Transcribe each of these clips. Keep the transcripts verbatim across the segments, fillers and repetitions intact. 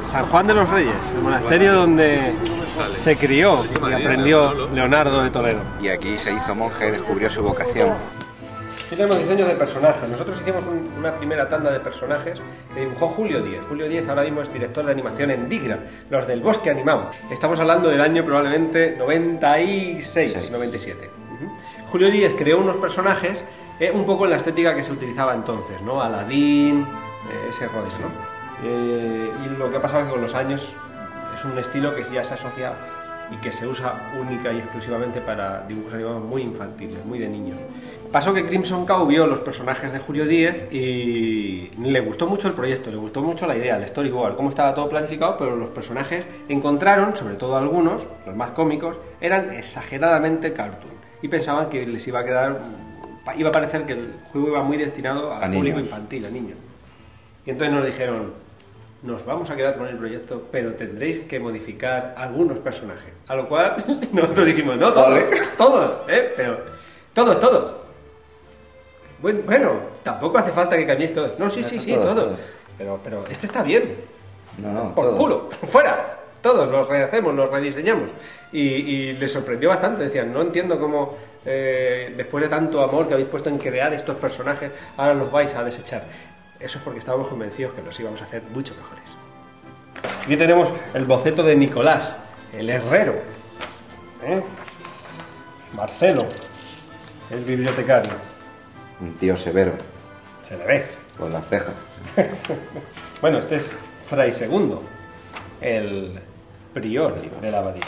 San Juan de los Reyes, el monasterio donde se crió y aprendió Leonardo de Toledo. Y aquí se hizo monje y descubrió su vocación. Aquí tenemos diseños de personajes. Nosotros hicimos un, una primera tanda de personajes que dibujó Julio Díez. Julio Díez ahora mismo es director de animación en Digra, los del Bosque Animado. Estamos hablando del año probablemente noventa y seis, noventa y siete. Uh-huh. Julio Díez creó unos personajes eh, un poco en la estética que se utilizaba entonces, ¿no? Aladín, eh, ese rollo, ¿no? Eh, y lo que ha pasado es que con los años es un estilo que ya se asocia y que se usa única y exclusivamente para dibujos animados muy infantiles, muy de niños. Pasó que Crimson Cow vio los personajes de Julio Díez y le gustó mucho el proyecto, le gustó mucho la idea, el storyboard, cómo estaba todo planificado, pero los personajes encontraron, sobre todo algunos, los más cómicos, eran exageradamente cartoon y pensaban que les iba a quedar, iba a parecer que el juego iba muy destinado al público infantil, a niños. Y entonces nos dijeron: nos vamos a quedar con el proyecto, pero tendréis que modificar algunos personajes. A lo cual nosotros dijimos: no, todos, todos, ¿eh? Pero todos, todos. Bueno, bueno, tampoco hace falta que cambiéis todos. No, sí, sí, sí, todos. Todo. Pero, pero este está bien. No, no, por todo. culo, fuera. Todos los rehacemos, los rediseñamos. Y, y les sorprendió bastante. Decían: no entiendo cómo, eh, después de tanto amor que habéis puesto en crear estos personajes, ahora los vais a desechar. Eso es porque estábamos convencidos que los íbamos a hacer mucho mejores. Aquí tenemos el boceto de Nicolás, el herrero. ¿Eh? Marcelo, el bibliotecario. Un tío severo. Se le ve. Con las cejas. Bueno, este es Fray Segundo, el prior de la abadía.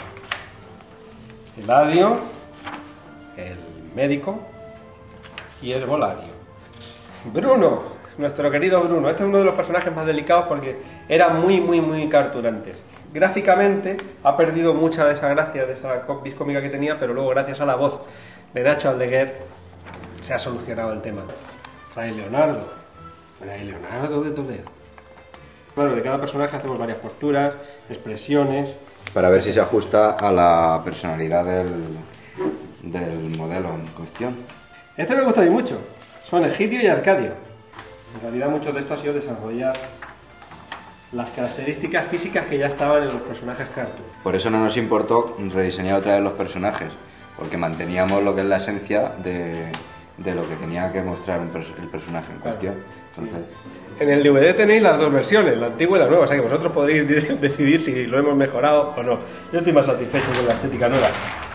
Eladio, el médico, y el Volario. Bruno, nuestro querido Bruno. Este es uno de los personajes más delicados porque era muy, muy, muy carturante. Gráficamente ha perdido mucha de esa gracia, de esa vis cómica que tenía, pero luego gracias a la voz de Nacho Aldeguer se ha solucionado el tema. Fray Leonardo, Fray Leonardo de Toledo. Bueno, de cada personaje hacemos varias posturas, expresiones. Para ver si se ajusta a la personalidad del, del modelo en cuestión. Este me gusta a mí mucho. Son Egidio y Arcadio. En realidad mucho de esto ha sido desarrollar las características físicas que ya estaban en los personajes cartoon. Por eso no nos importó rediseñar otra vez los personajes, porque manteníamos lo que es la esencia de, de lo que tenía que mostrar un pers el personaje en cuestión. Entonces... En el D V D tenéis las dos versiones, la antigua y la nueva, o sea que vosotros podréis decidir si lo hemos mejorado o no. Yo estoy más satisfecho con la estética nueva.